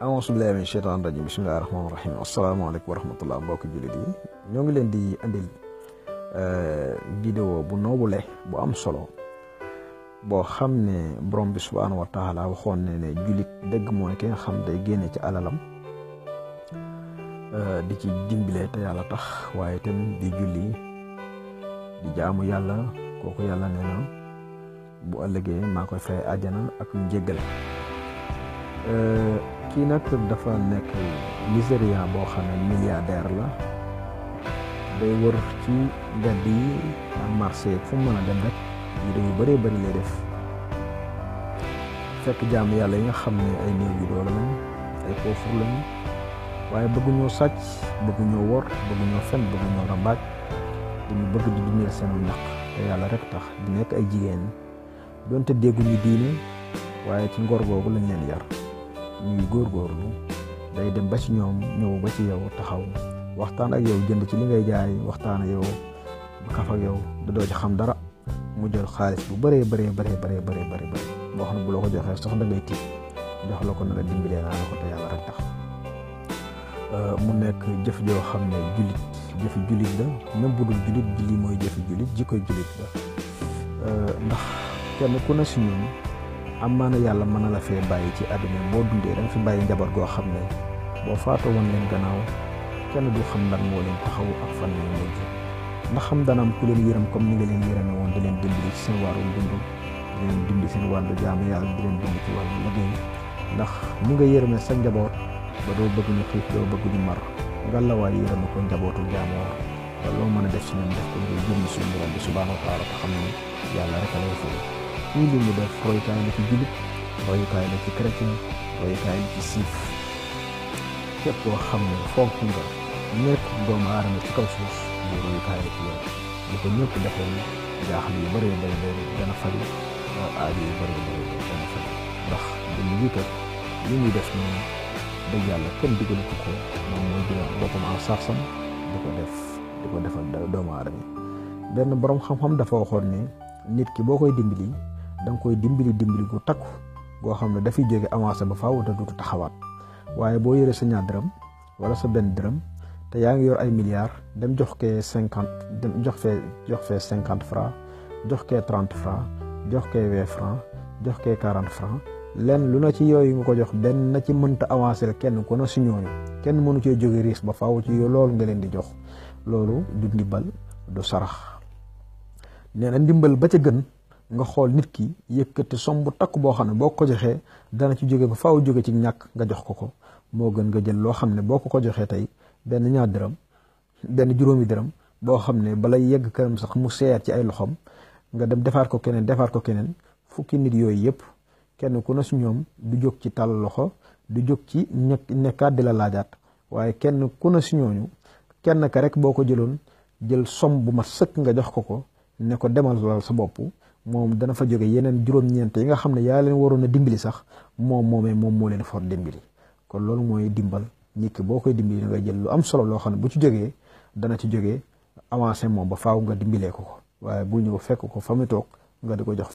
auzu billaahi mina sheytaani rajiim bismillaahi rahmaani rahiim asalaamaaleykum wa rahmatullah mbokki jullit yi ñoo ngi leen di andil vidéo bu noobule bu am solo boo xam ne borom bi subhaanahu wa taala waxoon ne jullit dëgg mooy ki nga xam day génne ci alalam di ci dimbilee te yàlla tax waaye tamit di julli di jaamu yàlla kooku yàlla nee na bu ëllëgee maa koy fay àjjana ak njéggal. kii nag dafa nekk Nigérian boo xam ne milliardaire la day wër ci mbedd yi ak marché fu mu mën a dem rek vidéo yu bëree bëri lay def fekk jaamu yàlla yi nga xam ne ay néew yu doole lañ ay pauvre lañ waaye bëgguñoo sàcc bëgguñoo wor bëgguñoo fen bëgguñoo rambaaj dañu bëgg di dundal seen ñaq te yàlla rek tax di nekk ay jigéen doonte dégguñu diine waaye ci ngor googu lañ leen yar ñuy góorgóorlu day dem ba ci ñoom ñëw ba ci yow taxaw waxtaan ak yow jënd ci li ngay jaay waxtaan ak yow ba kaf ak yow da doo ci xam dara mu jël xaalis bu bëree bëri boo xam ne bu la ko joxee sax da ngay tiit jox la ko na la dimbalee naa la ko te yàlla rek tax mu nekk jëf joo xam ne jëfi jullit la même bu dul jullit julli mooy jëfi jullit jikkoy jullit la ndax kenn ku ne si ñun amaana yàlla mën na la fee bàyyi ci àdduna boo dundee da nga fi bàyyi njaboot goo xam ne boo faatoo woon leen gannaaw kenn du xam lan moo leen taxawu ak fan leen mujj ndax xam dana am ku leen yërëm comme ni nga leen yërëme woon di leen dimbali ci seen wàllu dund di leen dimbali seen wàllu jaamu yàlla di leen dimbali ci wàllu liggéey ndax ni nga yërëme sa njaboot ba doo bëgg ñu xiif doo bëgg ñu mar ngallaawaay yërëme ko njabootu jaamoo ba loo mën a def si ñoom def ko ngir jëm suñu borom bi subhaanahu wa taala te xam ne yàlla rek a lay fay lii li mu def royukaay la ci jullit royukaay la ci chrétien royukaay la ci siif képp koo xam ne fonk nga nekk doomu aadama ci kaw suuf bu royukaay la ci yow li ko ñëpp defoon jaaxal yu bëree bëri dana faj aajo yu bëree bëri dana faj ndax dañu wiikat li muy def nii dëgg yàlla kenn digalu ko moom mooy jël boppam en sarsam di ko defal doomu aadama yi benn borom xam-xam dafa waxoon ne nit ki boo koy dimbali da nga koy dimbali gu takku goo xam ne dafay jóge avancé ba faaw te duutu taxawaat waaye boo yoree sa ñaar dërëm wala sa benn dërëm te yaa ngi yor ay milliards dem jox kee 50 dem jox fee 50 francs jox kee 30 francs jox kee 20 francs jox kee 40 francs lenn lu na ci yooyu nga ko jox benn na ci mënta avancé kenn ku ne si ñooñu kenn mënu cee jóge riis ba faaw ci loolu nga leen di jox loolu du ndimbal du sarax nee na ndimbal ba ca gën nga xool nit ki yëkkati som bu takk boo xam ne boo ko joxee dana ci jóge ba faaw jóge ci ñàkk nga jox ko moo gën nga jël loo xam ne boo ko joxee tey benn ñaar dërëm benn juróomi dërëm boo xam ne balay yegg këram sax mu seer ci ay loxoom nga dem defaat ko keneen fukki nit yooyu yëpp kenn ku ne si ñoom du jóg ci tàll loxo du jóg ci nekkaat di la laajaat waaye kenn ku ne si ñooñu kenn ka rek boo ko jëloon jël som bu mat sëkk nga jox ko ne ko demal lal sa bopp moom dana fa jóge yeneen juróom-ñeent yi nga xam ne yaa leen waroon a dimbali sax moom moo leen for dimbali kon loolu mooy dimbal nit ki boo koy dimbali nga jël lu am solo loo xam ne bu ci jógee dana ci jógee avancé moom ba faaw nga dimbalee ko waaye bu ñëw fekk ko fa mu toog nga di ko jox